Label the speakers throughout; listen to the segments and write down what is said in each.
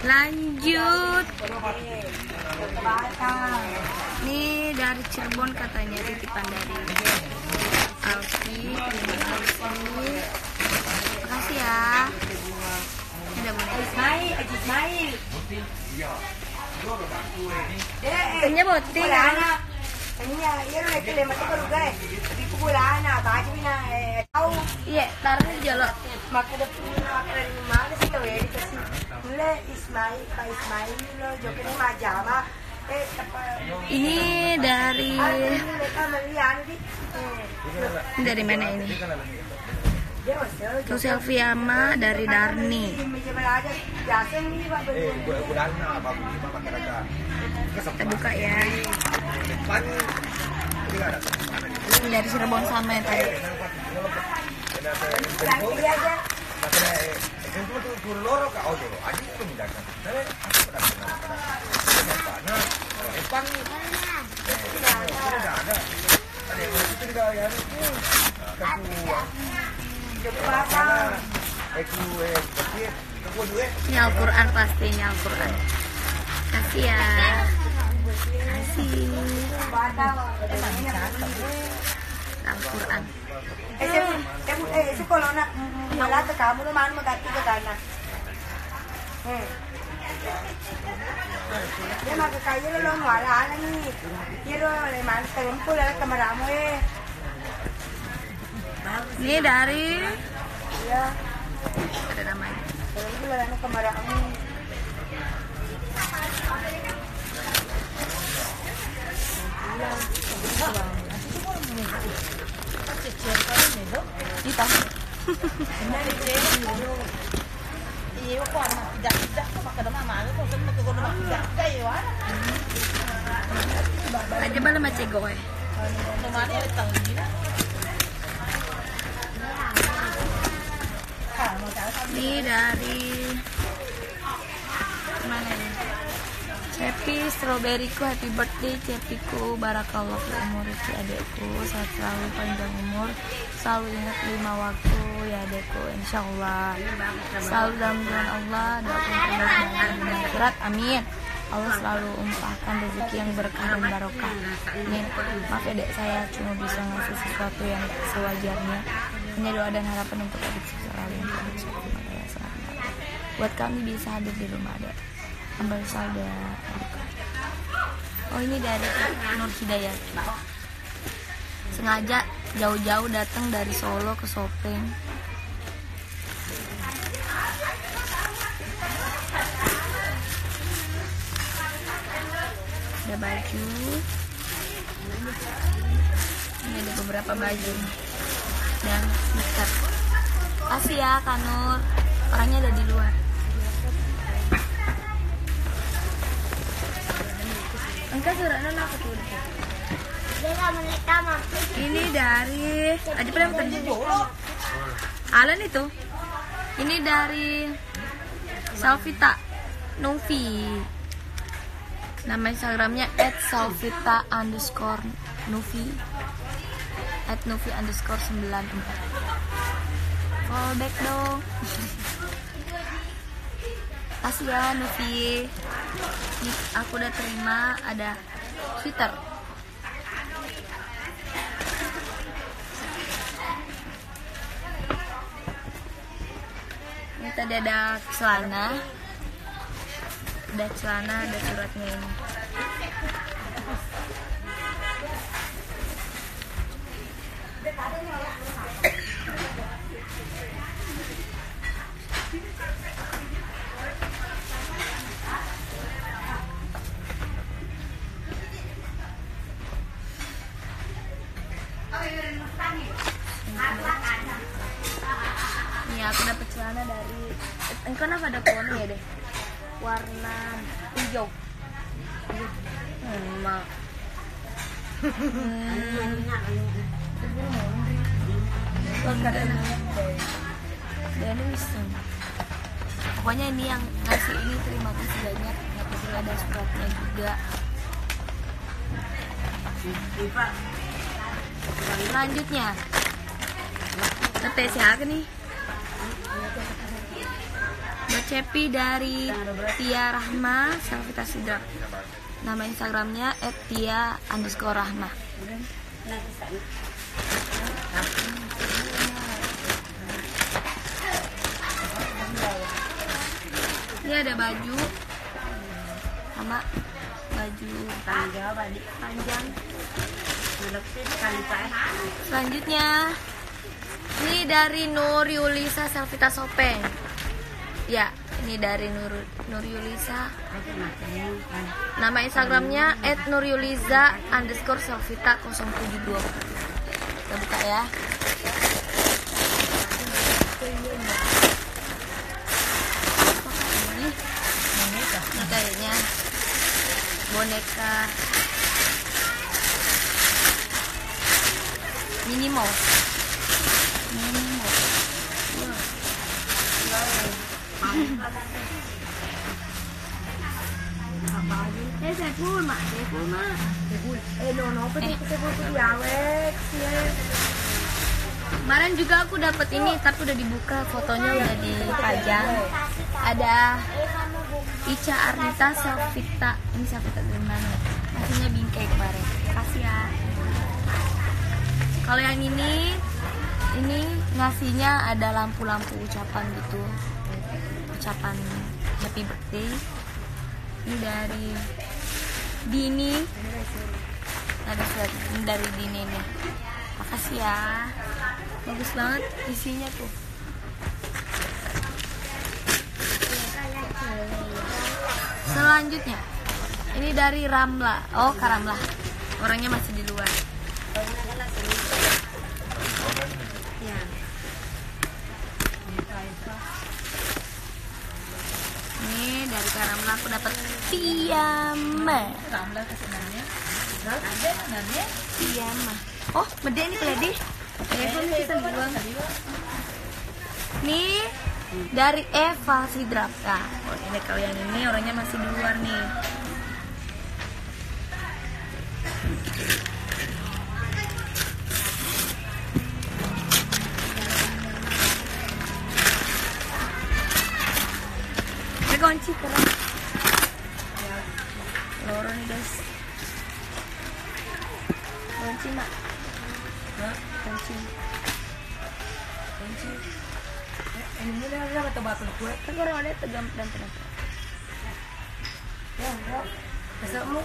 Speaker 1: Lanjut. Ini dari Cirebon katanya, titipan dari Alfi. Terima kasih ya. Ada boneka Ismail. Kanya boting. Iya, taruh di jolo. Ini dari mana ini? Tuh selfie ama dari Darni. Kita buka ya. Ini dari Cirebon sama yang tadi. Ini Al-Quran pastinya Al-Quran. Kasih ya. Kasih. Al-Quran. Ini dari ada namanya. Kita. Aja bala macego eh. Ini dari mana ini? Cepi stroberiku, happy birthday Cepiku, barakallah fi umuriki adekku, sehat selalu, panjang umur, selalu ingat 5 waktu ya adekku, insyaallah selalu dalam lindungan Allah, doakan terbaik dan akhirat, amin. Allah selalu umpahkan rezeki yang berkah dan barokah, amin. Maaf ya dek, saya cuma bisa ngasih sesuatu yang sewajarnya, hanya doa dan harapan untuk adik selalu yang terbaik. Buat kami bisa hadir di rumah adek, ambal saudara. Oh ini dari Nur Hidayat. Sengaja jauh-jauh datang dari Solo ke Sopeng. Ada baju. Ini ada beberapa baju dan sneaker. Kasih ya Kak Nur. Orangnya ada di luar. Ini dari aja pada Alan itu. Ini dari Salvita Novi. Nama Instagramnya @salvita_novi @novi_94. Follow back dong. Kasih ya Novi. Ini aku udah terima ada Twitter. Ini tadi ada celana. Ada celana, ada suratnya ini. Nih aku dapet celana dari kenapa ada poni ya deh, warna hijau. Mak. Pokoknya ini yang ngasih ini terima kasih banyak. Nggak ada suratnya juga. Selanjutnya tetes ya nih buat Cepi dari Tia Rahma Selvita Sidrap. Nama Instagramnya @tia_rahma. Ini ada baju sama baju panjang. Selanjutnya ini dari Nur Yulisa Selvita Sopeng. Ya, ini dari Nur Yulisa. Nama Instagramnya @nuryuliza_selvita072. Kita buka ya. Ini kayaknya boneka Minnie Mouse. Saya full mak. Kemarin juga aku dapat ini, tapi udah dibuka, fotonya udah dipajang. Ada Ica Arnita Selvita. Ini Selvita dari mana? Nasinya bingkai kemarin. Kasih ya. Kalau yang ini ngasihnya ada lampu-lampu ucapan gitu, ucapan happy birthday. Ini dari Dini, ada surat dari Dini nih. Makasih ya, bagus banget isinya tuh. Selanjutnya ini dari Ramla. Oh, Kak Ramla, orangnya masih di luar. Ini dari Kak Ramla aku dapat piyama. Piyama. Oh, beda ini keledi. Nih dari Eva Sidrap. Nah, oh, ini kalau yang ini orangnya masih di luar nih. Kunci keren. Loro nih guys. Kunci mak. Kunci. Ini udah atau batu gue. Tegor ada tegam dan tegam. Ya, bro. Besokmu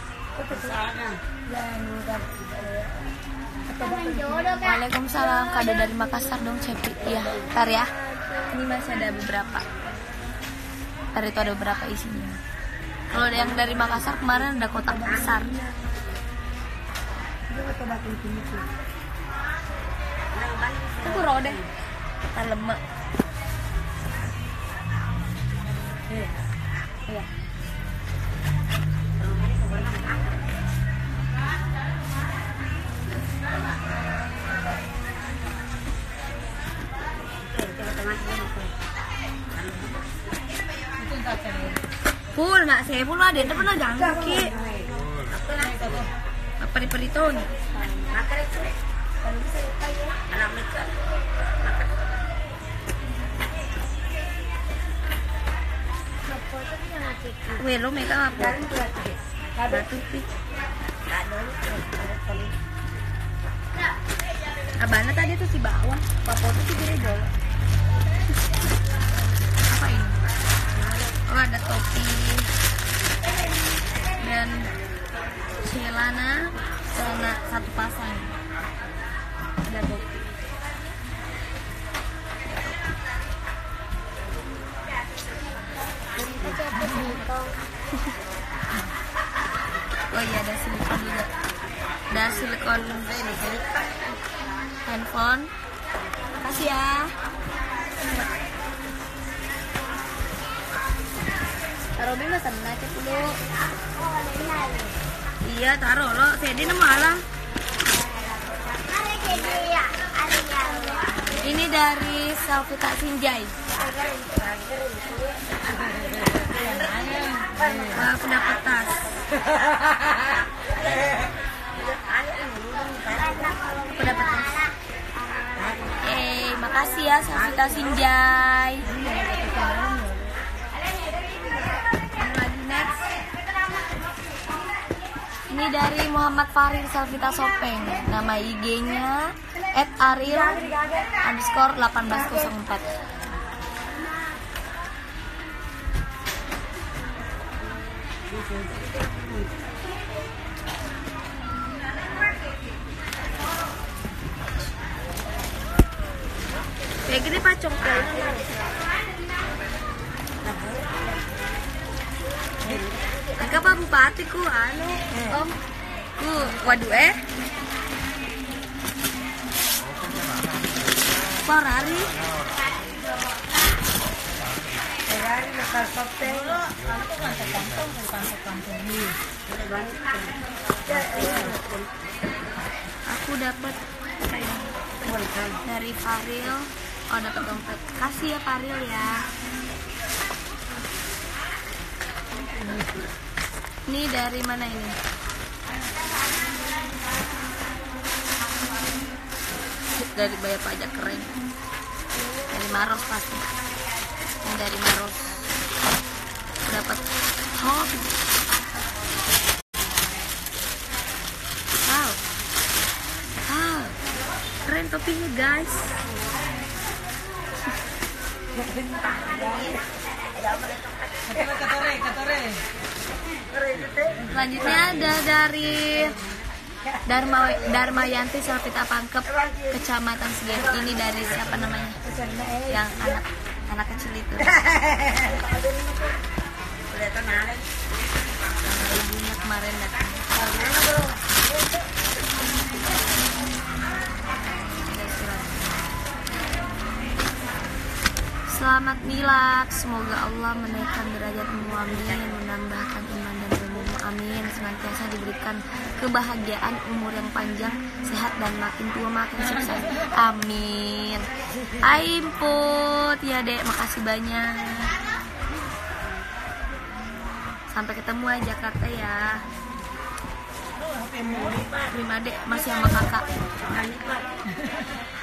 Speaker 1: Waalaikumsalam. Kado dari Makassar dong, Cepi. Iya, ntar ya. Ini masih ada beberapa. Dari itu ada beberapa isinya. Kalau yang dari Makassar kemarin ada kotak besar. Itu rode, lemak. Iya. Full nak saya full ada itu pernah jangan ki. Apa di periton? Anak mereka. Welo mereka apa? Batu pi. Abana tadi tuh si bawah, bapak tuh si kiri bola. Apa ini? Oh, ada topi dan celana satu pasang. Ada topi. Oh iya, ada silikon juga. Ada silikon handphone. Makasih ya. Taruh dulu sana cek dulu. Iya taruh lo. Saya nama malah. Ini dari Selvita Sinjai. Aku dapat tas. Aku dapat tas. Makasih ya Selvita Sinjai. Ini dari Muhammad Farid Salvita Sopeng. Nama IG-nya @aril_1804. Kayak gini pacong kayaknya. Angka Pak Bupati ku anu, Om. Ku waduh Ferrari.
Speaker 2: Ferrari lepas kopeng.
Speaker 1: Aku dapat dari Faril. Oh, dapat dompet. Kasih ya Faril ya. Ini dari mana ini? Dari bayar pajak keren. Dari Maros pasti. Ini dari Maros. Dapat hobi. Wow. Wow. Keren topinya guys. Selanjutnya ada dari Darmayanti Salvita Pangkep, Kecamatan Segen. Ini dari siapa namanya? Yang anak kecil itu. Ibunya kemarin datang. Selamat milad, semoga Allah menaikkan derajatmu, amin, menambahkan iman dan ilmumu, amin, senantiasa diberikan kebahagiaan, umur yang panjang, sehat dan makin tua makin sukses, amin. Aimput ya dek, makasih banyak. Sampai ketemu ya Jakarta ya. Terima dek, masih sama kakak.